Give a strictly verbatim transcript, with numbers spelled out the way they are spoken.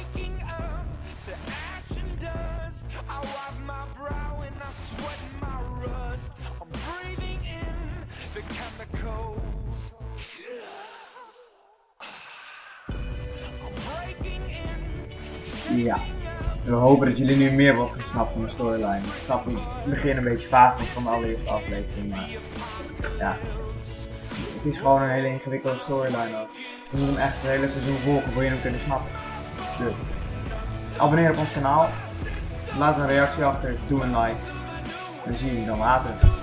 Ja, we hopen dat jullie nu meer wat gaan snappen van de storyline. Ik snap in het begin een beetje vaag van de allereerste aflevering, maar ja, het is gewoon een hele ingewikkelde storyline ook. Je moet hem echt het hele seizoen volgen voor je hem kunnen snappen. Dus abonneer op ons kanaal, laat een reactie achter, doe een like en dan zie je jullie dan later.